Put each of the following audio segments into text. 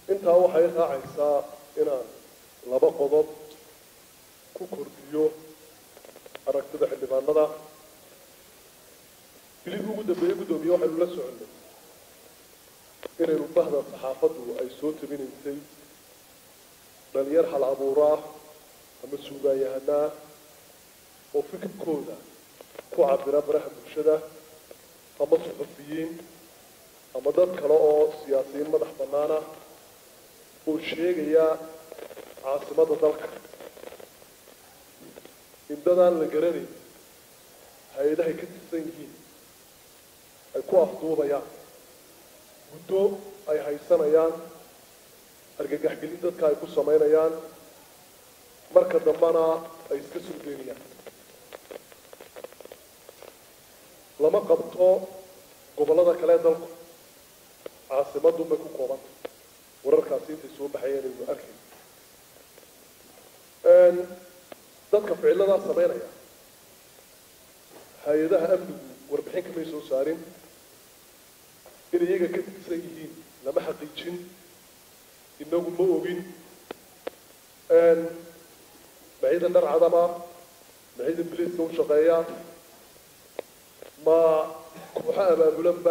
intaa waxay raacaysaa inaan laba qodob ku kordhiyo aragtida xildhibaanada bilihii ugu dambeeyey guddoomiye waxaynu la soconnay inaynu bahda saxaafaddu ay soo tabinaysay dhalinyar hal abuur ah ama suugaanyahanaa oo fikirkooda ku cabira baraha bulshada ama suxufiyiin ama dad kale oo siyaasiyiin madax bannaan ah oo sheegaya caasimadda dalka in dadaan la garanayn hay-adahay ka tirsan yihiin ay ku afduubayaan muddo ay haysanayaan argagaxgelin dadka ay ku samaynayaan marka dambana ay iska soo deynayaan lama qabto gobollada kale ee dalku caasimadun bay ku koobanta wararkaasi intay soo baxayeen aynu arkay dadka ficiladaa samaynaya hay-adaha amnigu warbixin kamay soo saarin in iyaga ka tirsan yihiin lama xaqiijin inagu ma ogin ma ciidan dhar cadama ma ciidan biliiska u shaqeeya ma kooxo abaabulanba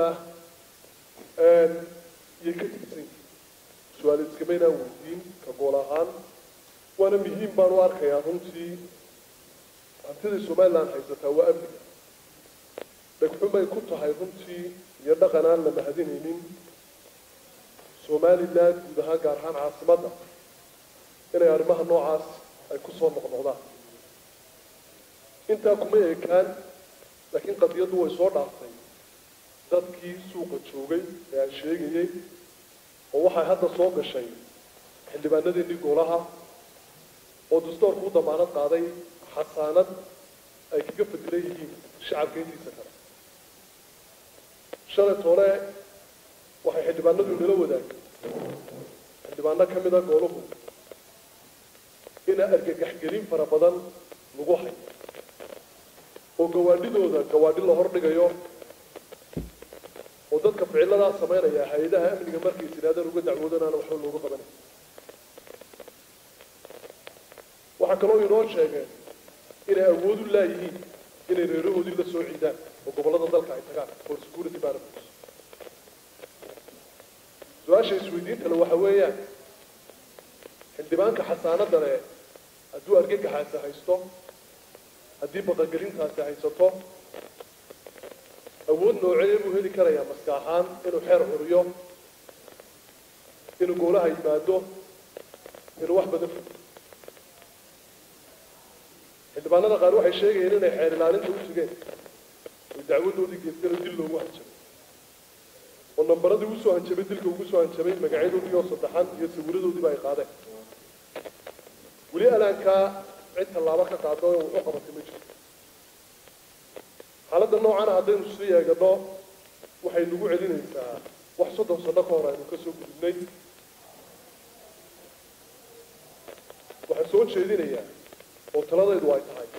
iyay ka tirsan yihiin su-aal iskamaynaan weydiin ka gool ahaan waana muhiim baan u arkayaa runtii hantidai somaliland haysataa waa amniga dhegxumay ku tahay runtii iyo dhaqan aan la mahadinaynin somaliland guud ahaan gaar ahaan caasimadda inay arrimaha noocaas ay ku soo noqnoqdaan intaa kuma ekaan laakiin qadiyaddu way soo dhaaftay dadkii suuqa joogay ee aan sheegayey oo waxay hadda soo gashay xildhibaanadeennii golaha oo dastoorku u damaanad qaaday xasaanad ay kaga fadilan yihiin shacabka intiisa kale shalay toole waxay xildhibaanadu inala wadaagay xildhibaano ka mida gooluhu ina argagaxgelin fara badan lagu hayo oo gawaadhidooda gawaadhi la hordhigayo oo dadka ficiladaa samaynaya hay-adaha amniga markay tiraadaan uga dacwoodanaana waxba looga qabanay waxaa kaloo inoo sheegeen inay awood u laayihiin inay reerahoodii la soo ciidaan oo gobollada dalka ay tagaan for security purposes su-aasha isweydiintale waxa weeyaan xildhibaanka xasaanada leh hadduu argagaxaasi haysto haddii baqangelintaasi haysato awood noocee buu heli karayaa maska ahaan inuu xeer curiyo inuu goolaha yimaado inuu wax badan fudo xildhibaanada qaar waxay sheegayeen inay xeer ilaalinta u sugeen oy dacwadoodii geestana dil loogu hanjabay oo nambaradii usoo hanjabay dilka ugu soo hanjabay magacyadoodii oo saddexan iyo sawiradoodiiba ay qaadeen weli alaankaa cid tallaabo ka qaado oo wuxu qabatay ma jirto xaaladda noocana haddaynu sii eegano waxay nagu celinaysaa wax 30 sano ka hor aynu ka soo gudubnay waxaan soo jeedinayaa oo taladaydu ay tahay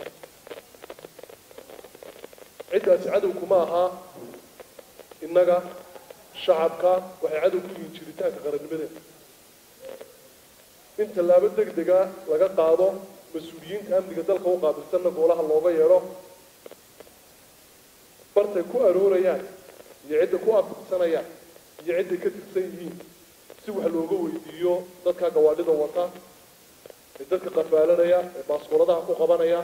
ciddaasi cadowku ma aha innaga shacabka waxay cadow ku yihiin jiritaanka qarannimadeena in tallaabo degdega laga qaado mas-uuliyiinta amniga dalka u qaabilsanna goolaha looga yeedho bartay ku aroorayaan iyo cidda ku afirsanayaan iyo cidday ka tirsan yihiin si wax looga weydiiyo dadka gawaadhida wata ee dadka qafaalanaya ee baaskooladaha ku qabanaya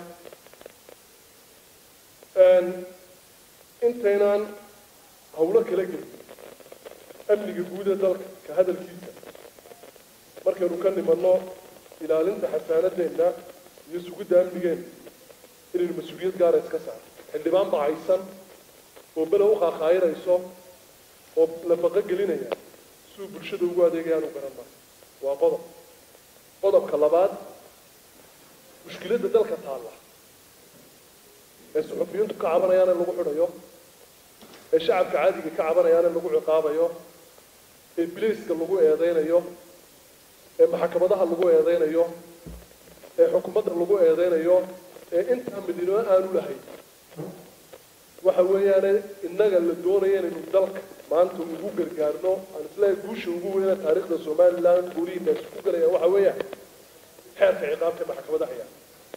intaynaan hawlo kala gelin amniga guud ee dalka ka hadalkiisa markaynu ka nimanno ilaalinta xasaanadeenna iyo sugidda amnigeenna inaynu mas-uuliyad gaara iska saaro xildhibaan bacaysan oo bele u qaaqaayirayso oo la baqo gelinaya siduu bulshada ugu adeegayaan u garan maayo waa qodob qodobka labaad mushkiladda dalka taalla ee suxufiyiintu ka cabanayaan in lagu xidhayo ee shacabka caadiga ka cabanayaan in lagu ciqaabayo ee bilayska lagu eedeynayo ee maxkamadaha lagu eedeynayo ee xukuumadda lagu eedeynayo ee intaa midnimo aanu lahayn waxa weeyaan innaga la doonaya inaynu dalka maanta ugu gargaarno aan isleeyahay guusha ugu weyna taariikhda somaliland guurihiina isku galaya waxa weeyaan xeerka ciqaabta maxkamadaha ayaa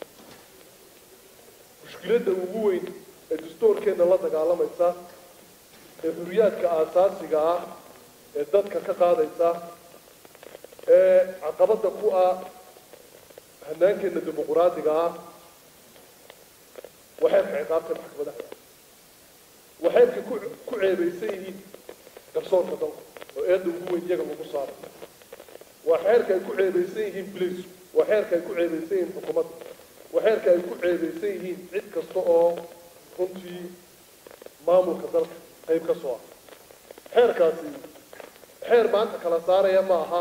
mushkiladda ugu weyn ee dastuurkeena la dagaalamaysa ee xuriyaadka aasaasiga ah ee dadka ka qaadaysa ee caqabada ku ah hanaankeena dimuqraadiga ah waxeerka ciqaabta maxkamadaha waxeerka ku ceebaysan yihiin garsoorka dalka oo eedda ugu weyn iyaga lagu saaro waxeerka ay ku ceebaysan yihiin biliis waxeerka ay ku ceebaysan yihiin xukuumadda waxeerka ay ku ceebaysan yihiin cid kasta oo runtii maamulka dalka qayb ka soo ah xeerkaasi xeer maanta kala saaraya ma aha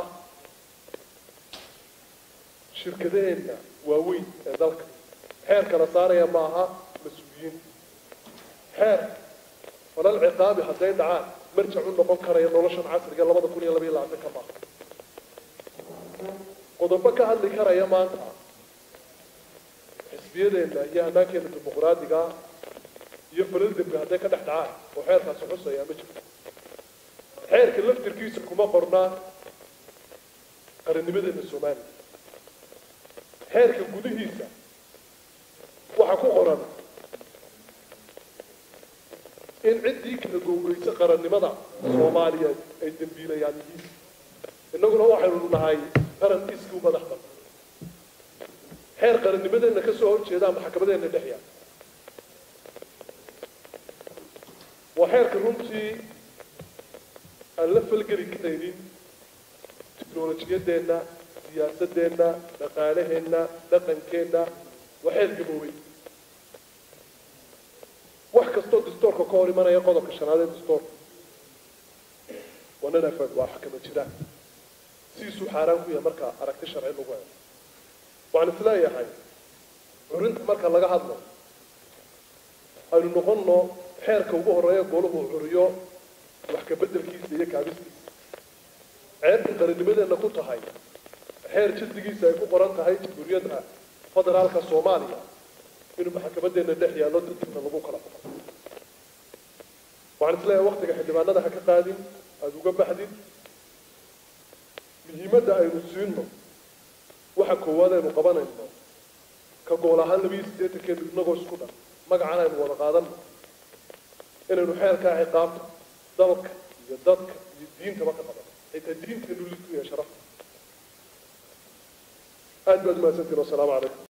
shirkadaheenna waaweyn ee dalka xeer kala saaraya ma aha mas-uuliyiin xeer falal ciqaabi hadday dhacaan marjac u noqon karaya noloshan casriga 2022 ka maaha qodobo ka hadli karaya maanta xisbiyadeenna iyo hanaankeena dimuqraadiga iyo falal dembi hadday ka dhex dhacaan oo xeerkaasi xusaya ma jirto xeerka laftirkiisa kuma qornaa qarannimadeena soomaaliya xeerka gudihiisa waxaa ku qoran in ciddii kala googeysa qarannimada soomaaliyeed ay dembiilayaan yihiin innaguna waxaynu nahay qaran iskii madax ban xeer qarannimadeenna ka soo horjeedaa maxkamadeena dhex yaal waa xeerka runtii aan la falgeli karaynin tiknolojiyadeenna siyaasadeenna dhaqaalaheenna dhaqankeenna waa xeer gaboobay wax kastoo dastuurka ka hor imanaya qodobka shanaad ee dastuurka wanana fag waa xakama jiraan sidiisuu xaaraan ku yahay marka aragti sharci lagu helo waxaan isleeyahay curinta marka laga hadlo aynu noqonno xeerka ugu horeeya gooluhu curiyo wax ka beddelkiisa iyo kaabistiisa ceebta qarannimadeenna ku tahay xeer jaddigiisa ay ku qoran tahay jamhuuriyadda federaalka soomaaliya inuu maxkamadeena dhex yaallo dadkiina lagu kala baxo waxaan isleeyahay waqtiga xildhibaanada ha ka qaadin aada uga baxdin muhiimadda aynu siino waxa koowaad aynu qabanayno ka gool ahaan 28 inagoo isku dhan magacan aynu wada qaadanno inaynu xeerkaa ciqaabta dalka iyo dadka iyo diintaba ka qabanno xitaa diinteenu liku iyo sharafta aad baad mahadsantiin wasalaamu calaykum